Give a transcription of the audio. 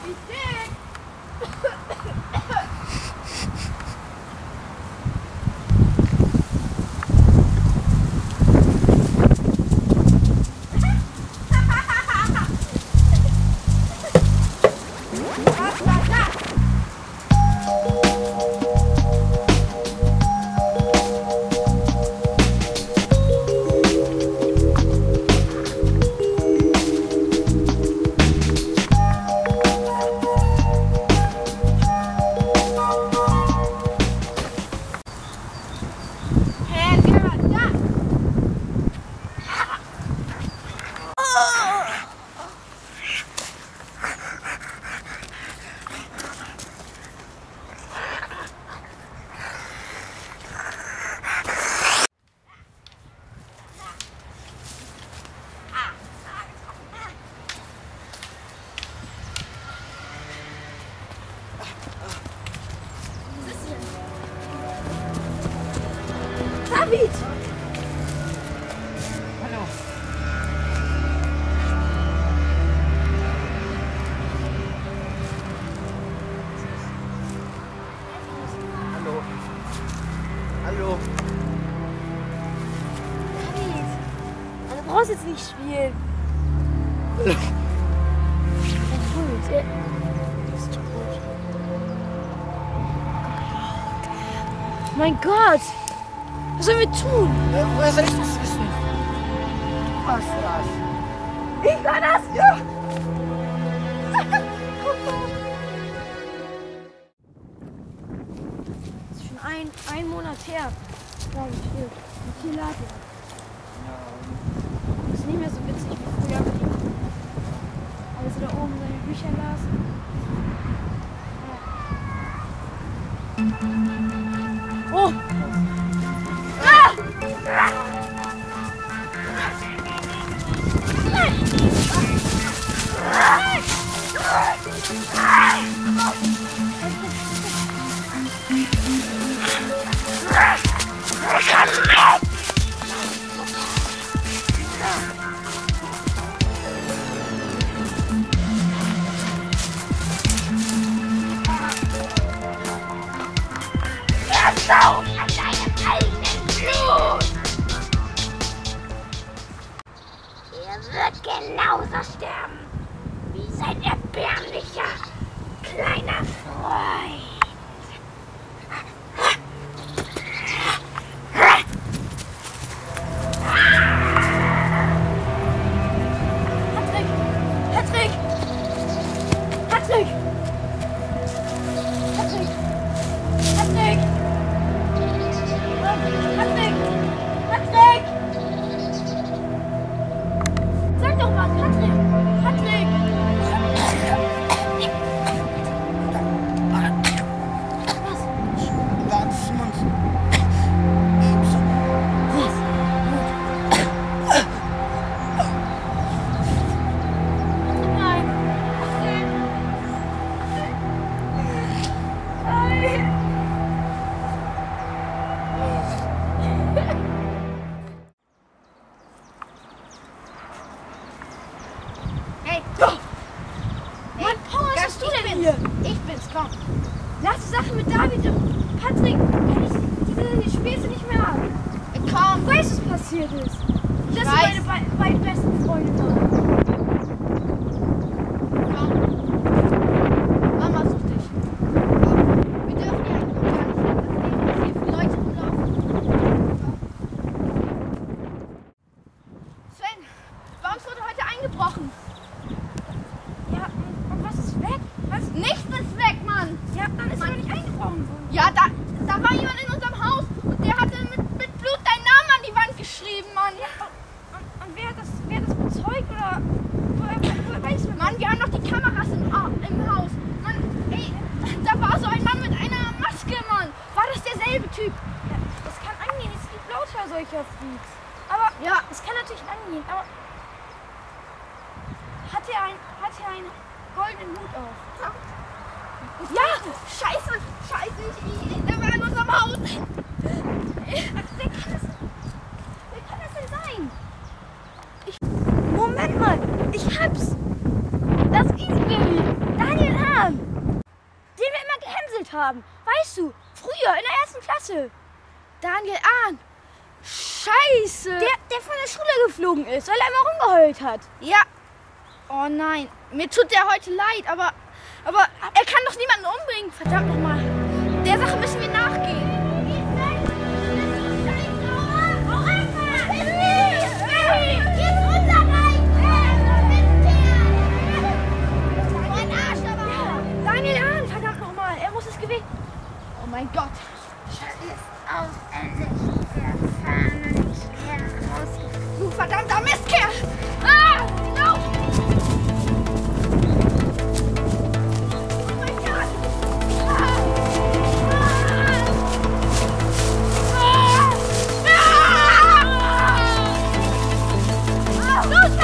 Wie dick? David! Hallo. Hallo. Hallo. David! Also, du brauchst jetzt nicht spielen. Gut. Ist tot. Mein Gott! Was sollen wir tun? Woher soll ich das wissen? Was das? Ich war das! Ja! Das ist schon ein Monat her, glaube ich. Hier lag er. Das ist nicht mehr so witzig wie früher mit ihm. Als er da oben seine Bücher las. Ja. Oh! Wird genauso sterben wie sein erbärmlicher kleiner Freund. Patrick! Patrick! Patrick! Patrick! Patrick! Patrick! Patrick! Sag doch was, Patrick! Patrick! Nein! Nein! Hey, Mann, Paul, was hast du denn hier? ich bin's, komm. Lass die Sache mit David und Patrick. Die spielst du nicht mehr ab. Komm, Du weißt, was passiert ist. Und dass weiß. du meine beiden besten Freunde waren. Mama sucht dich. Komm. Wir dürfen hier eigentlich gar nicht hin. Das hier viele Leute rumlaufen. Sven, bei uns wurde heute eingebrochen. Ja, und was ist weg? Was? Nichts ist weg, Mann. Ja, dann ist er nicht eingebrochen worden. Ja, da war jemand in unserem Haus und der hatte mit Blut deinen Namen an die Wand geschrieben, Mann. Und wer hat das bezeugt oder woher weißt du? Mann, wir haben noch die Kameras im Haus. Mann, ey, da war so ein Mann mit einer Maske, Mann. War das derselbe Typ? Ja, das kann angehen, es gibt lauter solcher Freaks. Aber Ja. es kann natürlich angehen, aber hat er einen goldenen Hut auf? Ja, scheiße, der war in unserem Haus. Wer kann das denn sein? Moment mal, ich hab's! Das ist Baby! Daniel Ahn! Den wir immer gehänselt haben. Weißt du, früher in der 1. Klasse. Daniel Ahn. Scheiße. Der von der Schule geflogen ist, weil er immer rumgeheult hat. Ja. Oh nein. Mir tut der heute leid, aber er kann doch niemanden umbringen. Verdammt nochmal. Der Sache müssen wir nachgehen. Daniel Ahn, verdammt nochmal. Er muss es gewinnen. Oh mein Gott. Du verdammter Mistkerl! Ah! Lauf! Oh mein Gott! Los,